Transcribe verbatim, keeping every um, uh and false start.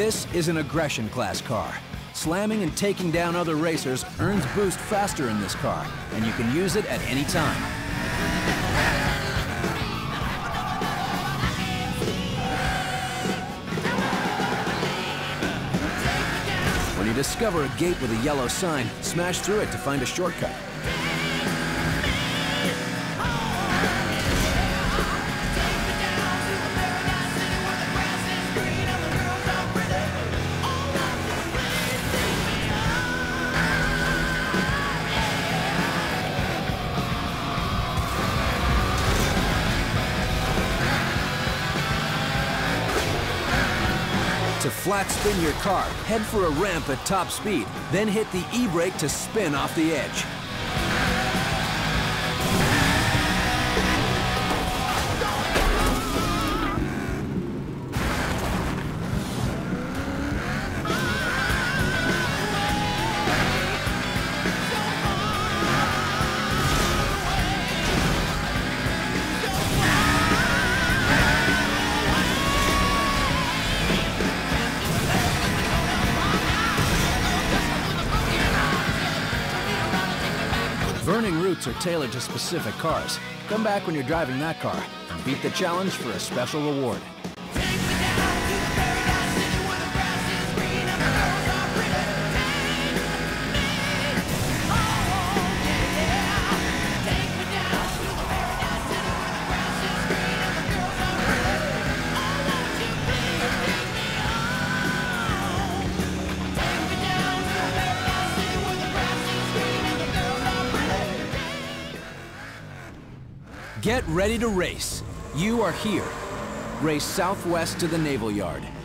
This is an aggression class car. Slamming and taking down other racers earns boost faster in this car, and you can use it at any time. When you discover a gate with a yellow sign, smash through it to find a shortcut. To flat spin your car, head for a ramp at top speed, then hit the e-brake to spin off the edge. Burning routes are tailored to specific cars. Come back when you're driving that car and beat the challenge for a special reward. Get ready to race. You are here. Race southwest to the Naval Yard.